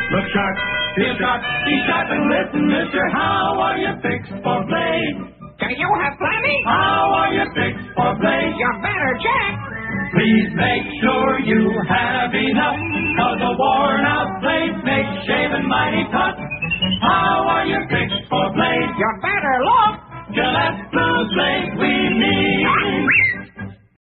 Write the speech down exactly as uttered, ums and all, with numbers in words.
Look sharp, feel sharp, be sharp and listen, mister. How are you fixed for play? Do you have plenty? How are you fixed for play? You better check. Please make sure you have enough, cause a worn out blade makes shaving mighty tough.